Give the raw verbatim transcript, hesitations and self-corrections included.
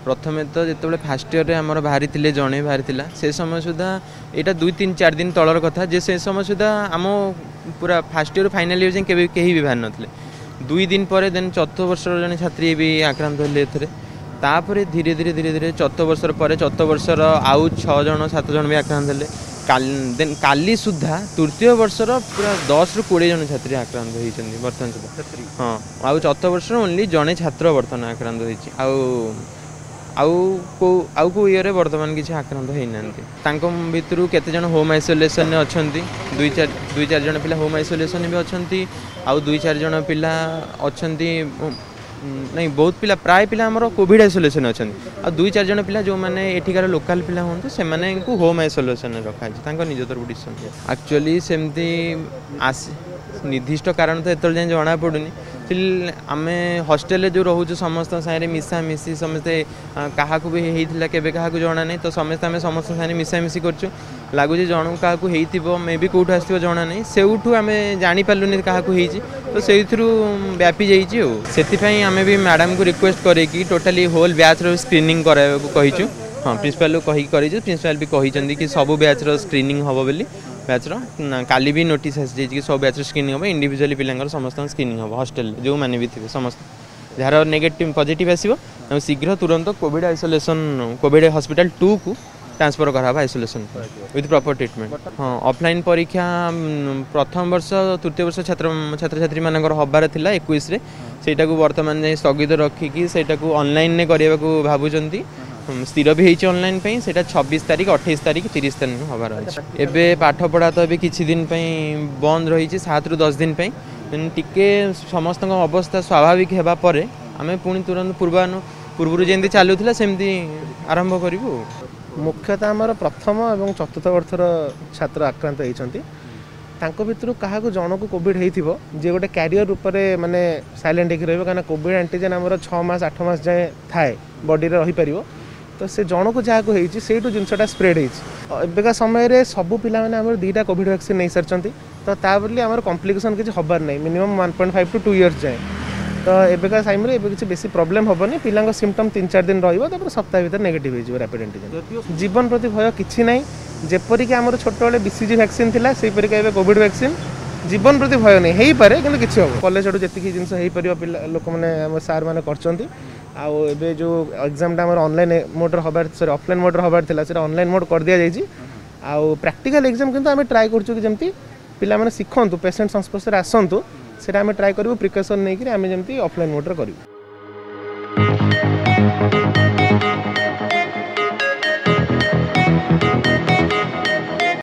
प्रथमे तो जो फास्ट इयर आम बाहरी जड़े बाहरी से समय सुधा यहाँ दुई तीन चार दिन तलर कथा जे से समय सुधा आम पूरा फास्ट इयर फाइनाल इयर जाए कहीं भी बाहर नथिले दुई दिन पर देन चौथ वर्ष जन छात्री भी आक्रांत होले एथरे तापर धीरे धीरे धीरे धीरे चौथ वर्ष पर चौथ वर्षर आउ छः जन सात जन भी आक्रांत होले देन काली सुधा तृतीय वर्षर पूरा दस रु कोड़े जन छात्री आक्रांत होती बर्तमान सुधा हाँ आउ चौथ वर्ष ओनली जड़े छात्र बर्तमान आक्रांत होती आउ को आउ को इयर बर्तमान किसी आक्रांत होना भितर केते जन होम आइसोलेशन अच्छा दुई चार दुई चार जन पिला होम आइसोलेशन भी अच्छा आउ दुई चार जन पिला अच्छा नहीं बहुत पिला प्राय पिला हमर कोविड आइसोलेशन अच्छा आ दुई चार जन पिला जो मैंने एठिकार लोकल पिला हूँ से मैंने होम आइसोलेशन रखा निज तरफ डिसीजन एक्चुअली सेमती आस निर्दिष्ट कारण तो एत जाए जना पड़ूनी आम हॉस्टेल जो रोचु समस्त सारे मिसा मिसी समस्ते क्या भी होता केवे क्या जना नहीं तो समस्ते आम समस्त सारे मिसामिशी करछु लगुच जन क्या मे भी कौटू आस जना नहीं से आम जापारूनी क्या तो से व्यापी जाइए आम भी मैडम को रिक्वेस्ट करें टोटाली होल बैच रो स्क्रीनिंग कराइबा कहीचु हाँ प्रिंसिपल कही प्रिंसिपल भी कही कि सब बैच रो स्क्रीनिंग हम बोली बैच काली भी नोटिस आसी कि सब बैच स्क्रीनिंग हम इंडिविजुअली पिला समस्त स्क्रीनिंग हम हॉस्टेल जो मैंने भी थे समस्त जार नेगेटिव पॉजिटिव आसो शीघ्र तुरंत कोविड आइसोलेशन कोविड हॉस्पिटल टू को ट्रांसफर करा आइसोलेशन विथ प्रॉपर ट्रीटमेंट हाँ ऑफलाइन परीक्षा प्रथम वर्ष तृतीय वर्ष छात्र छात्र छात्री मानकर हबार थिला इक्कीस रे सेटा को वर्तमान जाए स्थगित रखिकी सेटा को ऑनलाइन ने करने को भावुंट स्थिर भी होती ऑनलाइन से छब्बीस तारीख अट्ठाईस तारीख तीस तारीख हबार अच्छे एवं पाठ पढ़ा तो ये किसी दिन बंद रही सात रु दस दिन टिके समस्त अवस्था स्वाभाविक होगापर आम पुणी तुरंत पूर्वानु पूर्व जमी चलूला सेमती आरंभ करूँ मुख्यतः आमर प्रथम और चतुर्थ वर्षर छात्र आक्रांत होती भितर क्या जन को कोविड हो जे गोटे क्यारियर रूप में माने साइलेंट हो कहीं कोविड एंटीजेन आमर छः मास आठ मास जाए थाए बॉडी रे रही पारिबो तो से जन को जहाँ को से जिनटा स्प्रेड होगा समय सबू पिला माने दुईटा कोविड वैक्सीन नहीं सारी तो ताबली आम कॉम्प्लिकेशन किसी हबार नहीं minimum one point five to two years जाए तो एबेका टाइम रे किसी बेसी प्रॉब्लम हेनी पिला सिम्पटम तीन चार दिन रहा सप्ताह भर नेगेटिव हो रैपिड एंटीजन जीवन प्रति भय किसी ना जेपरिक आम छोटे बड़े बीसीजी वैक्सीन थी से कोविड वैक्सीन जीवन प्रति भय नहीं हो पारे कि किसी हम कॉलेज आड़ू जी जिन हो पार लोक मैंने सार मैंने कर जो एग्जाम ऑनलाइन मोड हबार सॉरी ऑफलाइन मोड हबार था ऑनलाइन मोड कर दि जाइए आउ प्रैक्टिकल एग्जाम किंतु आम ट्राई करूँ कि जमी पिला माने शिखंतु पेशेंट संस्पर्श में आसतु से आम ट्राई करूँ प्रिकसन नहीं कि आम जमी ऑफलाइन मोड रे करूँ।